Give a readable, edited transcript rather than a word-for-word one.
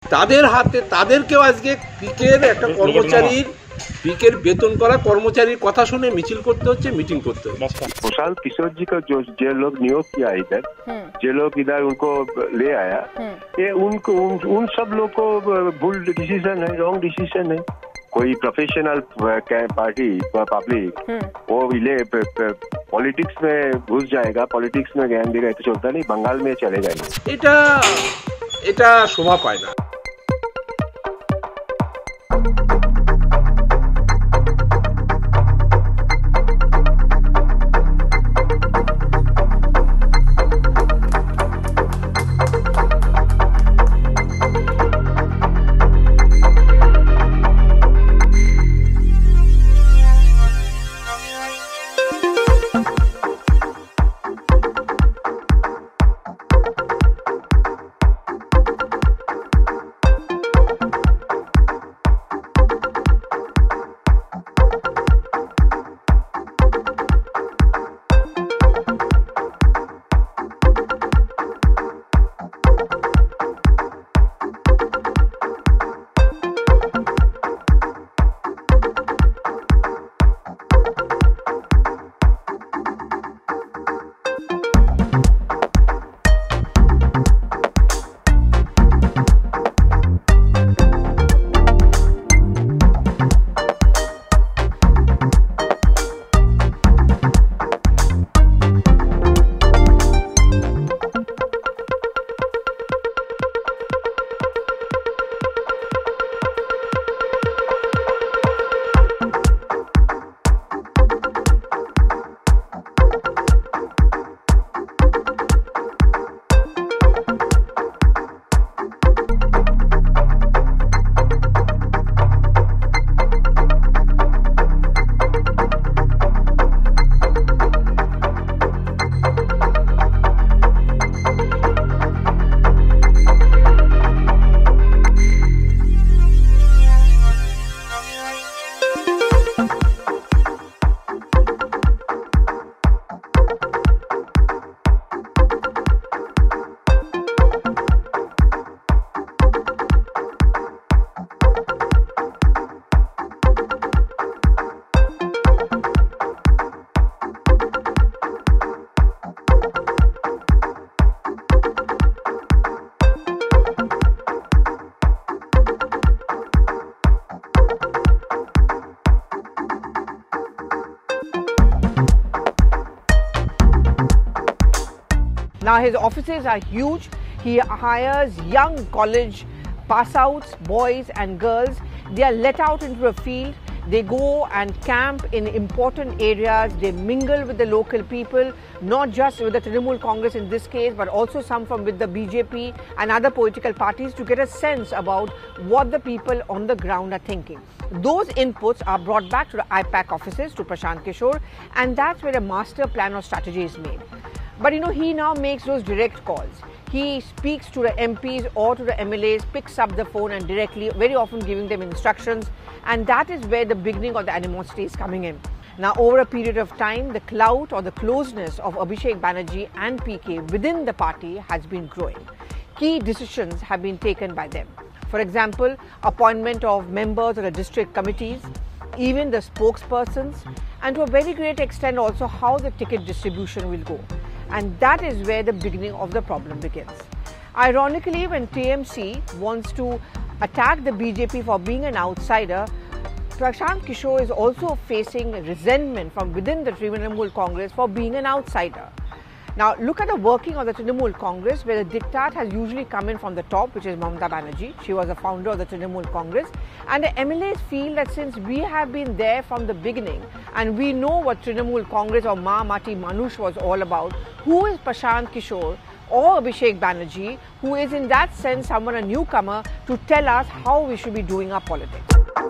তাদের হাতে তাদেরকেও আজকে পিকের একটা কর্মচারীর পিকের বেতন করা কর্মচারীর কথা শুনে মিছিল করতে হচ্ছে, मिटिंग করতে হচ্ছে। प्रशांत किशोर जी का जो लोग नियोग किया इधर, जो लोग इधर उनको ले आया, ये उनको उन सब लोग को भूल डिसीजन है, रॉन्ग डिसीजन है। कोई प्रोफेशनल पार्टी पब्लिक वो ले पॉलिटिक्स में घुस जाएगा, पॉलिटिक्स में ज्ञान देगा, तो चलता नहीं, बंगाल में चलेगा। এটা শোভা পায় না। Now his offices are huge. He hires young college pass-outs, boys and girls. They are let out into a field. They go and camp in important areas. They mingle with the local people, not just with the Trinamool Congress in this case, but also some from with the BJP and other political parties to get a sense about what the people on the ground are thinking. Those inputs are brought back to the IPAC offices, to Prashant Kishore, and that's where a master plan or strategy is made. But you know, he now makes those direct calls. He speaks to the MPs or to the MLAs, picks up the phone and directly, very often giving them instructions. And that is where the beginning of the animosity is coming in. Now, over a period of time, the clout or the closeness of Abhishek Banerjee and PK within the party has been growing. Key decisions have been taken by them. For example, appointment of members of the district committees, even the spokespersons, and to a very great extent also how the ticket distribution will go. And that is where the beginning of the problem begins. Ironically, when TMC wants to attack the BJP for being an outsider, Prashant Kishore is also facing resentment from within the Trinamool Congress for being an outsider. Now, look at the working of the Trinamool Congress, where the diktat has usually come in from the top, which is Mamata Banerjee. She was the founder of the Trinamool Congress. And the MLAs feel that since we have been there from the beginning and we know what Trinamool Congress or Ma Mati Manush was all about, who is Prashant Kishore or Abhishek Banerjee, who is in that sense someone a newcomer, to tell us how we should be doing our politics?